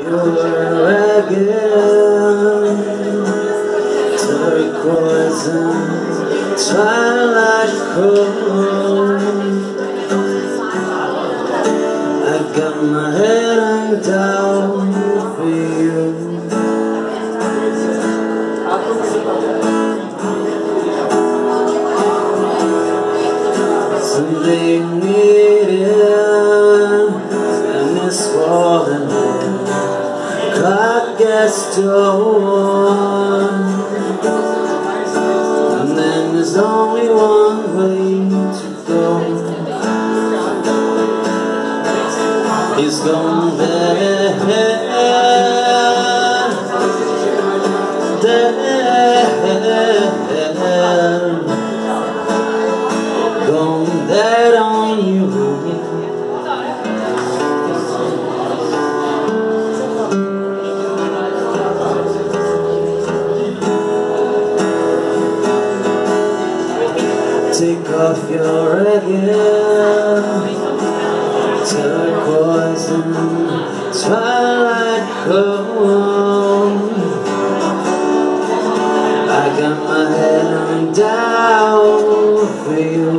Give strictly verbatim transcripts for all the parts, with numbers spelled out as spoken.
again, turquoise and twilight cold. I got my head hung down for you. Someday you need it, and it's falling in. Clock gets torn, and then there's only one way to go. It's gone there, there, gone dead on you. Take off your ragged turquoise and twilight cold. I got my head hung down for you.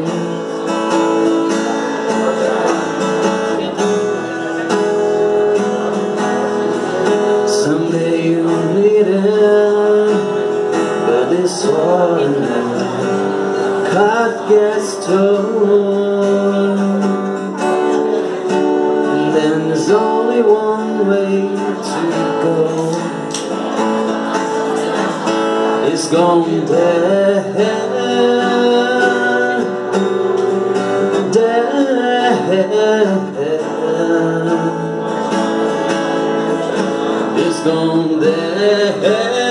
Someday you'll need it, but it's falling out. Clock gets torn, and then there's only one way to go. It's gone there, there. It's gone there.